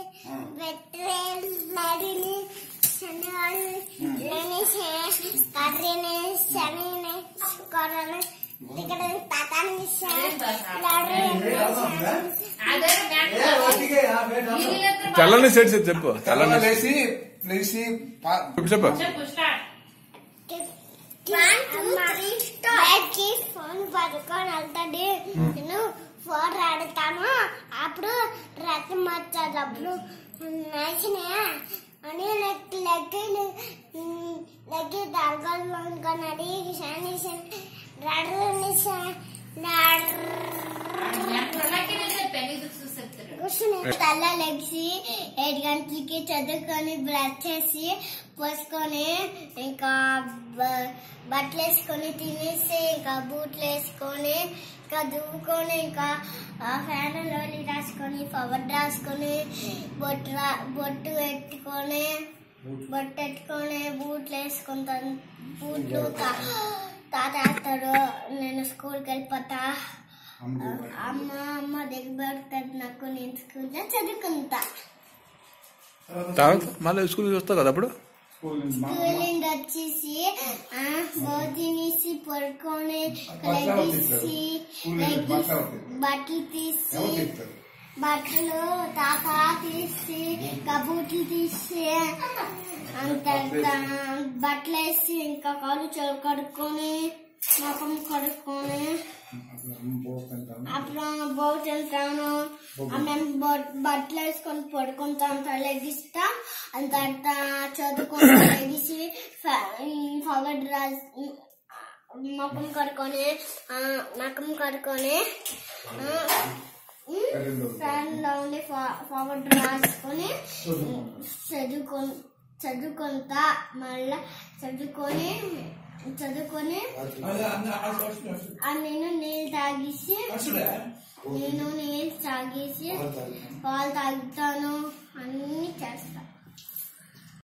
వెటరేనరీని శనివారం కర్రీని శనిని కొరని ఇక్కడ తాతాని తెల్లని సెట్ చెప్పు. తెల్లని లేచి చెప్పు. ఫోన్ పట్టుకొని వెళ్తాడు. నేను ఫోన్ ఆడతాను. అప్పుడు రథం వచ్చేటప్పుడు నచ్చినాయా అని లెగ్గి దగ్గరలో అనుకున్నాడు. శని తల్ల లెగ్సి 7 గంటలకి చదువుకొని బ్రష్ చేసి పోసుకొని ఇంకా బట్టలు వేసుకొని తినేసి ఇంకా బూట్లు వేసుకొని ఇంకా దువ్వుకొని ఇంకా ఫ్యాన్లో రాసుకొని పవర్ రాసుకొని బొట్టు పెట్టుకొని బూట్లు వేసుకుంటాను. బూట్లు తాత వేస్తాడు. నేను స్కూల్కి వెళ్ళిపోతా. అమ్మ దగ్గర పెడుతుంది నాకు. నేను స్కూల్లో చదువుకుంటా. మళ్ళీ స్కూల్కి వస్తావు కదా అప్పుడు. స్కూల్ నుండి వచ్చేసి తినేసి పడుకొని బట్టలు తీసి బట్టలు తాత తీసి కబూట్లు తీసి అంత బట్టలు వేసి ఇంకా కాళ్ళు చెవులు కడుక్కొని ముఖం కడుక్కొని అప్పుడు బోట్ వెళ్తాను. మేము బట్టలు వేసుకొని పడుకుంటాం. లెగిస్తా అంత చదువుకొని లెగిసి పవర్ రాసి ముఖం కడుక్కొని ఫ్యాన్ లో ఉండి పవర్ రాసుకొని చదువుకుంటా. మళ్ళా చదువుకొని నేను నీళ్ళు తాగేసి పాలు తాగుతాను. అన్ని చేస్తా.